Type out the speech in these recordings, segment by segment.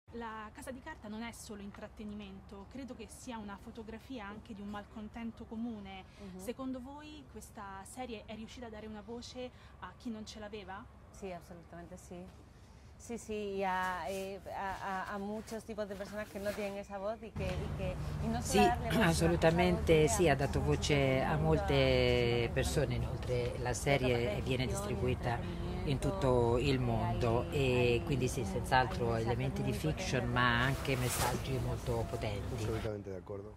La Casa di Carta non è solo intrattenimento, credo che sia una fotografia anche di un malcontento comune. Secondo voi questa serie è riuscita a dare una voce a chi non ce l'aveva? Sí, absolutamente sí. Sí, sí, y a muchos tipos de personas que no tienen esa voz y no solo Sì, darle voz, sino assolutamente esa voz sì, ha a dato mucha voce gente a en el mundo, molte persone, inoltre la serie viene distribuita in tutto il mondo e quindi sì, senz'altro elementi di fiction ma anche messaggi molto potenti. Absolutamente de acuerdo.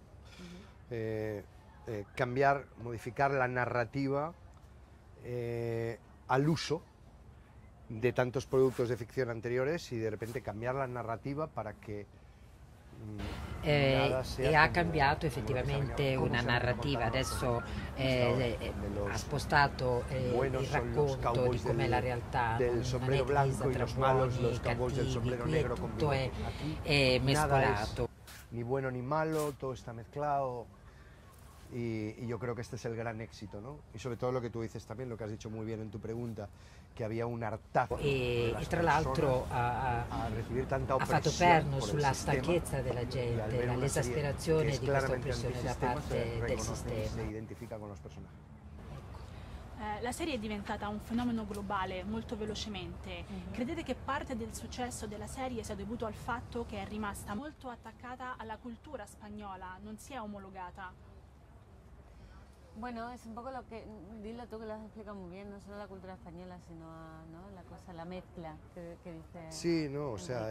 Cambiar, modificar la narrativa al uso de tantos productos de ficción anteriores y de repente cambiar la narrativa para que E ha cambiato effettivamente una narrativa, adesso ha spostato il racconto di com'è la realtà, del non sombrero è blanco y divisa los tra malos, buoni los e cowboys del cattivi, sombrero qui negro tutto conviven. è Aquí nada mescolato. es ni bueno ni malo, todo está mezclado. Y yo creo que este es el gran éxito, ¿no? Y sobre todo lo que tú dices también, lo que has dicho muy bien en tu pregunta, que había un hartazgo E tra l'altro a recibir tanta ha fatto opresión perno por el sulla sistema, stanchezza della y al gente, ver una serie l'esasperazione que es di questa claramente oppressione da antisistema, parte se del reconoce y se sistema. identifica con los personajes. La serie è diventata un fenomeno globale molto velocemente. Credete che parte del successo della serie sia dovuto al fatto che è rimasta molto attaccata alla cultura spagnola, non si è omologata? Bueno, es un poco lo que, dilo tú que lo has explicado muy bien, no solo la cultura española, sino ¿no? La cosa, la mezcla que dice. Sí, no, o sea,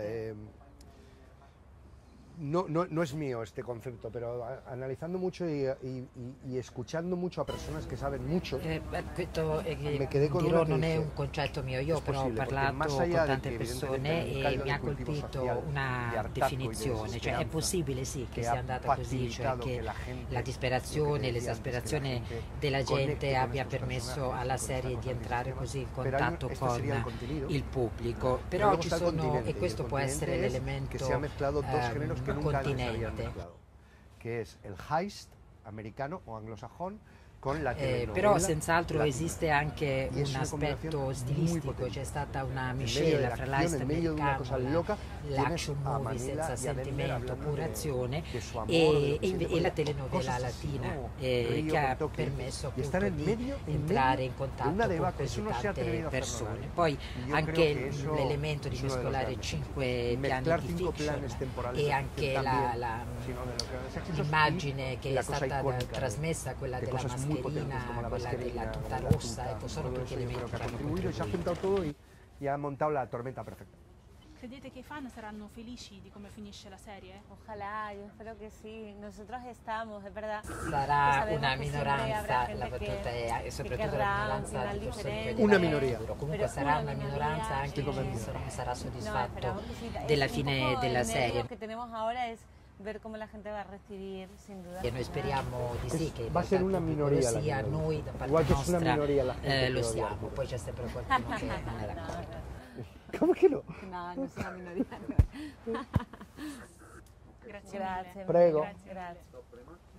no es mío este concepto, pero analizando mucho y escuchando mucho a personas que saben mucho, Questo me quedé con dirò una che non è dice, un concetto mio, io es però ho posible, porque parlato más con allá de tante que, persone evidentemente, e hay un mi ha caldo de cultivo colpito social, de una hartazgo y de definizione, cioè è desesperanza, possibile sì che che sia ha andata così, cioè facilitato che che la gente, la lo disperazione, que te decía l'esasperazione antes, que la gente della gente conecte con abbia estos permesso personajes, alla con esta serie cosa di entrare del così in sistema. Pero contatto este con sería el contenido, il pubblico, pero però luego ci está el sono, continente, e y el questo può essere continente es l'elemento que se ha mezclado dos géneros que nunca antes se habían continente. mezclado, que es el heist americano o anglosajón con la telenovela però senz'altro latina. esiste anche Y es un una aspetto combinación muy stilistico, potente. c'è stata una En medio de miscela la fra acción, l'Est en medio de una cosa americano, loca, l'action tienes a movie Manila senza y a Denver sentimento, hablando pura azione de su amor, de e, lo que siente por la ella, telenovela cosas así, latina ¿no? che Río ha con Tokio, permesso y appunto estar en di medio entrare in de contatto una con debacle, così eso no se ha tante atrevido a hacer persone. nadie. Poi Y yo anche creo que eso l'elemento di es uno de los mescolare grandes 5 éxitos. piani Mezclar di 5 fiction planes temporales e de anche ficción también, sino de los grandes éxitos, l'immagine y che la è cosa stata icónica trasmessa, quella de della cosas muy potentes mascherina, como la quella mascarilla, della tuta la rossa, tuta, ecco, sono todo tutti eso yo elementi creo que che ha hanno contribuido y se ha contribuito. juntado todo y ha montado la tormenta perfecta. Credete che i fan saranno felici di come finisce la serie? Ojalá, yo espero que sí. Nosotros estamos, es verdad. Sarà que una sabemos que siempre habrá minoranza, gente la platea, e soprattutto la querrà un minoranza final di persone che differente. Una diranno minoria. sicuro. Comunque Però sarà una una minoria, minoranza anche Estoy chi convencido. non sarà No, soddisfatto esperamos que sí. della Es un fine poco della el serie. nervio que tenemos ahora es ver cómo la gente va a recibir, sin duda. E noi speriamo di sì, che in Va a ser realtà una il pubblico minoria lo la sia, minoria. noi da parte Igual que es una nostra minoria la gente lo que odia siamo, al poi c'è sempre qualcuno che non è d'accordo. ¿Cómo que no? No, no es una minoría. Grazie mille. Grazie. Prego. Grazie.